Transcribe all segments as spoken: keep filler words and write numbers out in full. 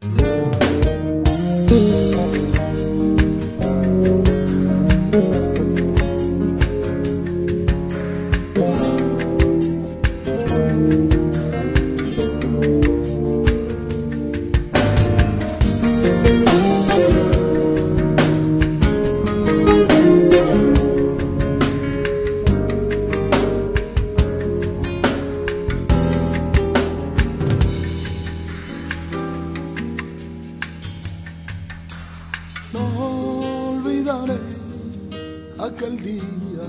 Aquel día,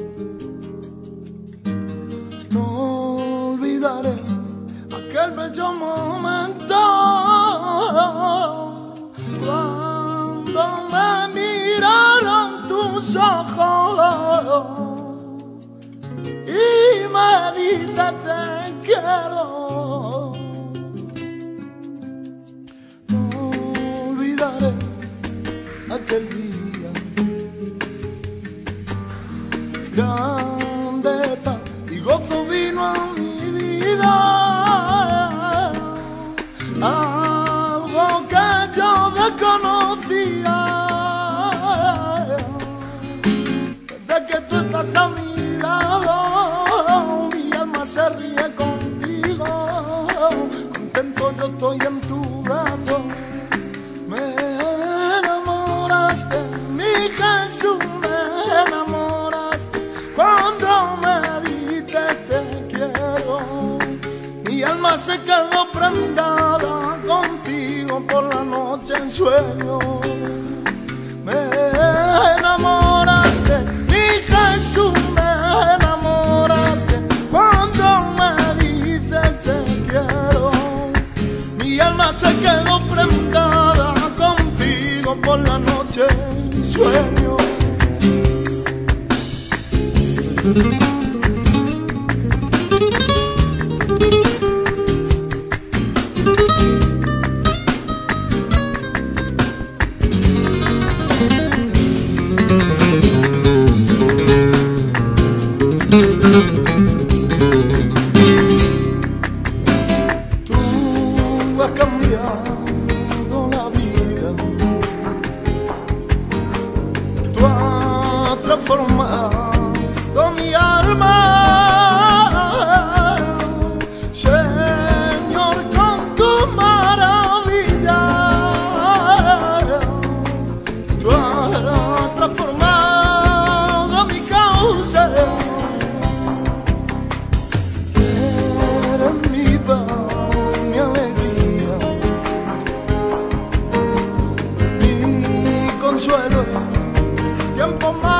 no olvidaré aquel bello momento cuando me miraron tus ojos y me dijiste te quiero. No olvidaré aquel día. Grande paz y gozo vino a mi vida, algo que yo desconocía. Desde que tú estás a mi lado, mi alma se ríe contigo. Contento yo estoy en tu brazo. Me enamoraste, mi Jesús, me enamoraste. Cuando me dijiste te quiero, mi alma se quedó prendada contigo por la noche en sueño. Me enamoraste, mi Jesús, me enamoraste. Cuando me dijiste te quiero, mi alma se quedó prendada contigo por la noche en sueño. Tú has cambiado la vida, tú has transformado mi alma, Señor, con tu maravilla. Tú has transformado mi causa, eres mi paz, mi alegría, mi consuelo, tiempo más.